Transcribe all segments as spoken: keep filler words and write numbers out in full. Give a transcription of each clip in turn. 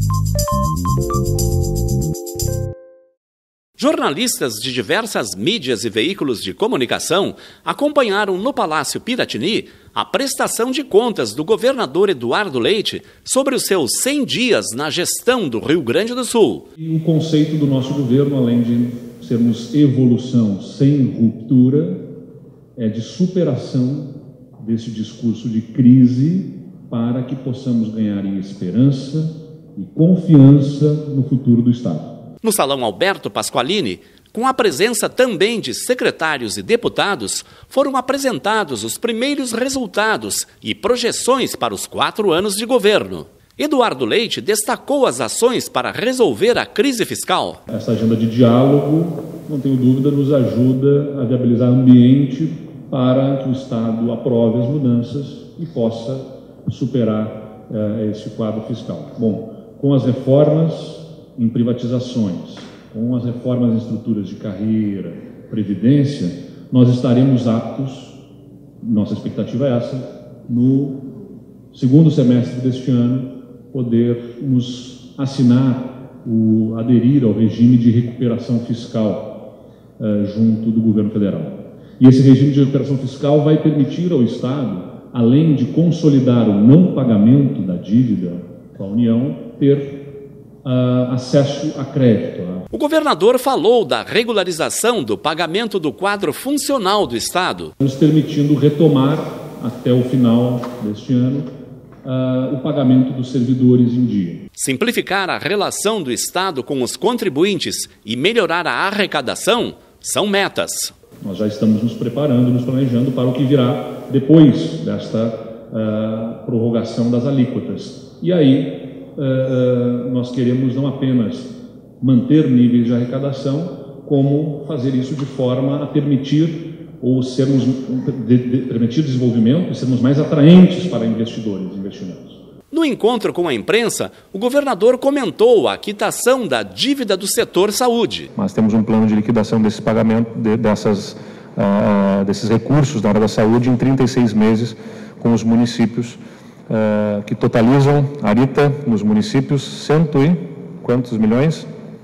Jornalistas de diversas mídias e veículos de comunicação acompanharam no Palácio Piratini a prestação de contas do governador Eduardo Leite sobre os seus cem dias na gestão do Rio Grande do Sul. E o conceito do nosso governo, além de sermos evolução sem ruptura, é de superação desse discurso de crise para que possamos ganhar em esperança e confiança no futuro do Estado. No Salão Alberto Pasqualini, com a presença também de secretários e deputados, foram apresentados os primeiros resultados e projeções para os quatro anos de governo. Eduardo Leite destacou as ações para resolver a crise fiscal. Essa agenda de diálogo, não tenho dúvida, nos ajuda a viabilizar ambiente para que o Estado aprove as mudanças e possa superar eh, esse quadro fiscal. Bom, com as reformas em privatizações, com as reformas em estruturas de carreira, previdência, nós estaremos aptos, nossa expectativa é essa, no segundo semestre deste ano, podermos assinar, o, aderir ao regime de recuperação fiscal eh, junto do governo federal. E esse regime de recuperação fiscal vai permitir ao Estado, além de consolidar o não pagamento da dívida com a União, ter Uh, acesso a crédito. O governador falou da regularização do pagamento do quadro funcional do Estado, nos permitindo retomar, até o final deste ano, uh, o pagamento dos servidores em dia. Simplificar a relação do Estado com os contribuintes e melhorar a arrecadação são metas. Nós já estamos nos preparando, nos planejando para o que virá depois desta uh, prorrogação das alíquotas. E aí, Uh, nós queremos não apenas manter níveis de arrecadação, como fazer isso de forma a permitir ou sermos de, de, permitir desenvolvimento e sermos mais atraentes para investidores e investimentos. No encontro com a imprensa, o governador comentou a quitação da dívida do setor saúde. Nós temos um plano de liquidação desse pagamento, de, dessas, uh, desses recursos na área da saúde em trinta e seis meses com os municípios, Uh, que totalizam, Arita, nos municípios, cento e quantos milhões?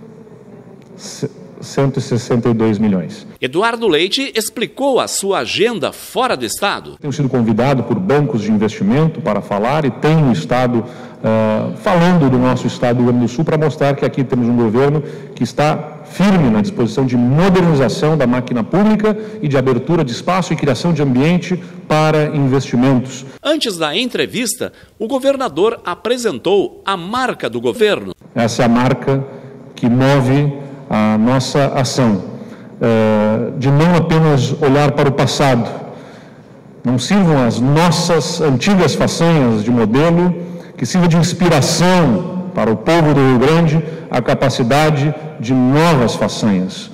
cento e sessenta e dois milhões. Eduardo Leite explicou a sua agenda fora do Estado. Tenho sido convidado por bancos de investimento para falar e tenho estado uh, falando do nosso Estado do Rio Grande do Sul para mostrar que aqui temos um governo que está firme na disposição de modernização da máquina pública e de abertura de espaço e criação de ambiente para investimentos. Antes da entrevista, o governador apresentou a marca do governo. Essa é a marca que move a nossa ação, de não apenas olhar para o passado. Não sirvam as nossas antigas façanhas de modelo, que sirva de inspiração para o povo do Rio Grande a capacidade de novas façanhas.